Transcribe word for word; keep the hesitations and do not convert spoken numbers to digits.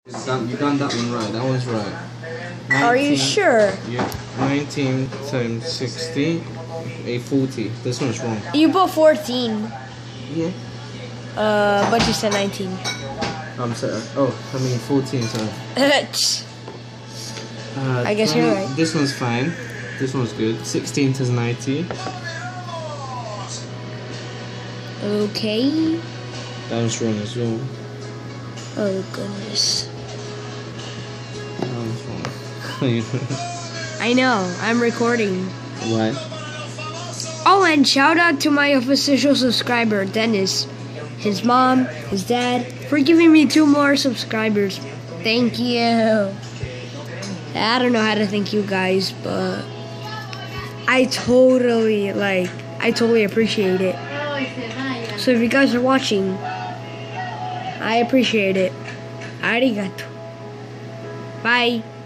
That, you done that one right. That one's right. nineteen, Are you sure? Yeah. nineteen times sixty, a forty. This one's wrong. You put fourteen. Yeah. Uh, but you said nineteen. I'm sorry. Oh, I mean fourteen. Sorry. Uh, I guess twenty, you're right. This one's fine. This one's good. sixteen to ninety. Okay. That was wrong as well. Oh goodness. That was wrong. I know. I'm recording. Why? Oh, and shout out to my official subscriber, Dennis. His mom, his dad, for giving me two more subscribers. Thank you. I don't know how to thank you guys, but I totally, like, I totally appreciate it. So if you guys are watching, I appreciate it. Arigato. Bye.